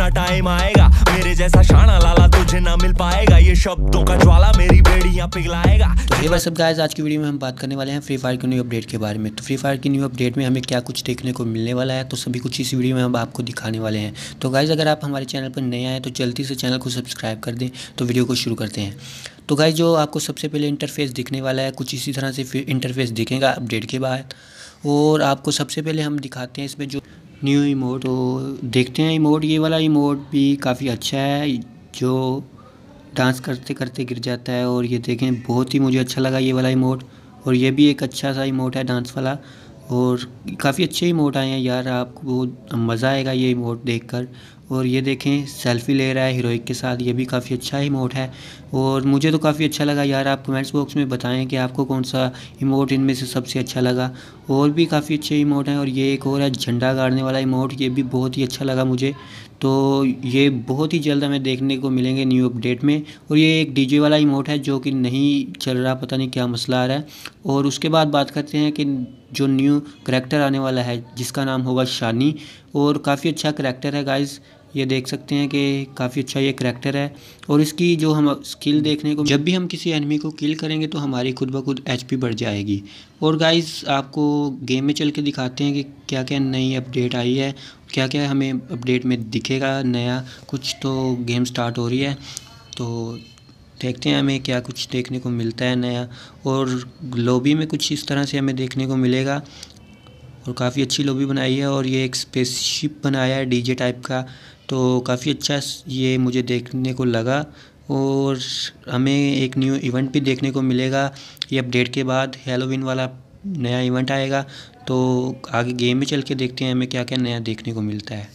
अपना टाइम आएगा, मेरे जैसा शाना लाला तुझे ना मिल पाएगा, ये शब्दों का ज्वाला मेरी बेड़ियां पिघलाएगा। ये बस सब गाइस, आज की वीडियो में हम बात करने वाले हैं फ्री फायर की न्यू अपडेट के बारे में। तो फ्री फायर की न्यू अपडेट में हमें क्या कुछ देखने को मिलने वाला है, तो सभी कुछ इस वीडियो में हम आपको दिखाने वाले हैं। तो गाइस, अगर आप हमारे चैनल पर नए आए तो जल्दी से चैनल को सब्सक्राइब कर दें। तो वीडियो को शुरू करते हैं। तो गाइस, जो आपको सबसे पहले इंटरफेस दिखने वाला है, कुछ इसी तरह से इंटरफेस दिखेगा अपडेट के बाद। और आपको सबसे पहले हम दिखाते हैं इसमें जो न्यू इमोट, तो देखते हैं इमोट। ये वाला इमोट भी काफ़ी अच्छा है, जो डांस करते करते गिर जाता है। और ये देखें, बहुत ही मुझे अच्छा लगा ये वाला इमोट। और ये भी एक अच्छा सा इमोट है डांस वाला। और काफ़ी अच्छे इमोट आए हैं यार, आपको बहुत मज़ा आएगा ये इमोट देखकर। और ये देखें, सेल्फ़ी ले रहा है हीरोइक के साथ, ये भी काफ़ी अच्छा इमोट है। और मुझे तो काफ़ी अच्छा लगा यार। आप कमेंट्स बॉक्स में बताएं कि आपको कौन सा इमोट इनमें से सबसे अच्छा लगा। और भी काफ़ी अच्छे इमोट हैं। और ये एक और है झंडा गाड़ने वाला इमोट, ये भी बहुत ही अच्छा लगा मुझे। तो ये बहुत ही जल्द हमें देखने को मिलेंगे न्यू अपडेट में। और ये एक डीजे वाला इमोट है जो कि नहीं चल रहा, पता नहीं क्या मसला आ रहा है। और उसके बाद बात करते हैं कि जो न्यू करैक्टर आने वाला है जिसका नाम होगा शानी। और काफ़ी अच्छा करैक्टर है गाइस, ये देख सकते हैं कि काफ़ी अच्छा ये करैक्टर है। और इसकी जो हम स्किल देखने को, जब भी हम किसी एनिमी को किल करेंगे तो हमारी खुद ब खुद एचपी बढ़ जाएगी। और गाइस, आपको गेम में चल के दिखाते हैं कि क्या क्या नई अपडेट आई है, क्या क्या हमें अपडेट में दिखेगा नया कुछ। तो गेम स्टार्ट हो रही है, तो देखते हैं हमें क्या कुछ देखने को मिलता है नया। और लॉबी में कुछ इस तरह से हमें देखने को मिलेगा। और काफ़ी अच्छी लॉबी बनाई है। और ये एक स्पेसशिप बनाया है डीजे टाइप का, तो काफ़ी अच्छा ये मुझे देखने को लगा। और हमें एक न्यू इवेंट भी देखने को मिलेगा ये अपडेट के बाद, हैलोवीन वाला नया इवेंट आएगा। तो आगे गेम में चल के देखते हैं हमें क्या क्या नया देखने को मिलता है।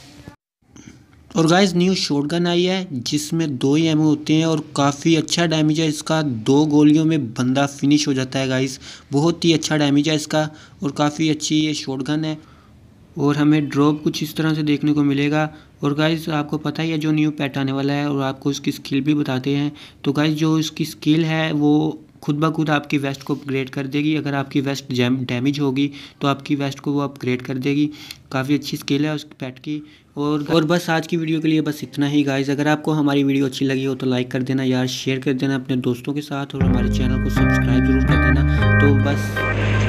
और गाइस, न्यू शॉटगन आई है जिसमें 2 ही एमओ होते हैं और काफ़ी अच्छा डैमेज है इसका। 2 गोलियों में बंदा फिनिश हो जाता है गाइस, बहुत ही अच्छा डैमेज है इसका। और काफ़ी अच्छी ये शॉटगन है। और हमें ड्रॉप कुछ इस तरह से देखने को मिलेगा। और गाइस, आपको पता ही है जो न्यू पैट आने वाला है, और आपको इसकी स्किल भी बताते हैं। तो गाइस, जो इसकी स्किल है वो खुद ब खुद आपकी वेस्ट को अपग्रेड कर देगी। अगर आपकी वेस्ट डैमेज होगी तो आपकी वेस्ट को वो अपग्रेड कर देगी। काफ़ी अच्छी स्किल है उस पैट की। और बस आज की वीडियो के लिए बस इतना ही गाइस। अगर आपको हमारी वीडियो अच्छी लगी हो तो लाइक कर देना यार, शेयर कर देना अपने दोस्तों के साथ, और हमारे चैनल को सब्सक्राइब जरूर कर देना। तो बस